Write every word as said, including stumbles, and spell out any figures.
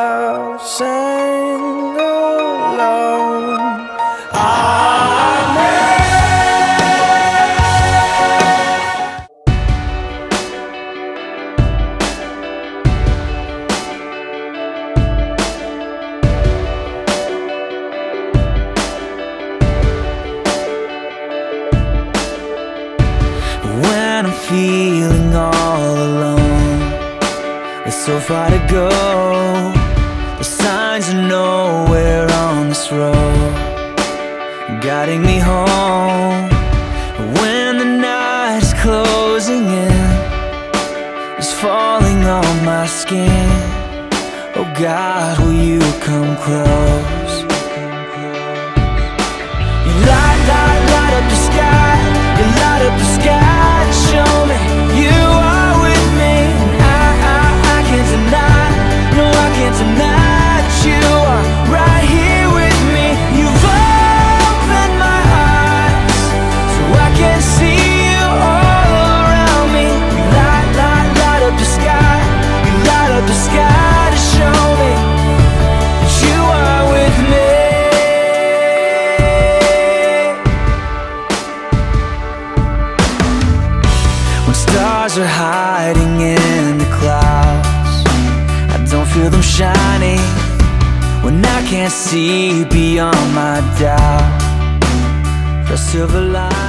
I'll sing alone. Amen. When I'm feeling all alone, there's so far to go. The signs are nowhere on this road, guiding me home. When the night is closing in, it's falling on my skin. Oh God, will you come close? You light, light, light up the sky. You light up the sky to show me you are with me. And I, I, I can't deny, no I can't deny that you are right here with me. You've opened my eyes so I can see you all around me. You light, light, light up the sky. You light up the sky to show me that you are with me. When stars are hiding in the clouds, I don't feel them shining. When I can't see beyond my doubt, the silver line